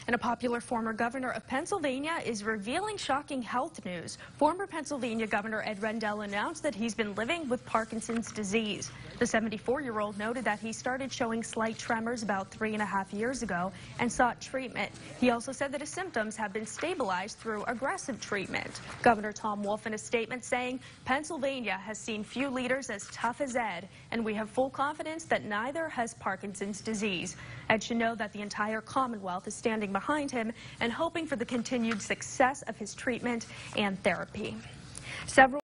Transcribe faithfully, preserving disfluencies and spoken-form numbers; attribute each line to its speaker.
Speaker 1: And a popular former governor of Pennsylvania is revealing shocking health news. Former Pennsylvania Governor Ed Rendell announced that he's been living with Parkinson's disease. The seventy-four-year-old noted that he started showing slight tremors about three and a half years ago and sought treatment. He also said that his symptoms have been stabilized through aggressive treatment. Governor Tom Wolf in a statement saying, Pennsylvania has seen few leaders as tough as Ed, and we have full confidence that neither has Parkinson's disease. Ed should know that the entire Commonwealth is standing behind him and hoping for the continued success of his treatment and therapy. Several